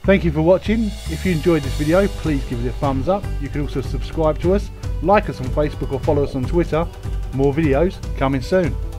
Thank you for watching. If you enjoyed this video, please give it a thumbs up. You can also subscribe to us, like us on Facebook or follow us on Twitter. More videos coming soon.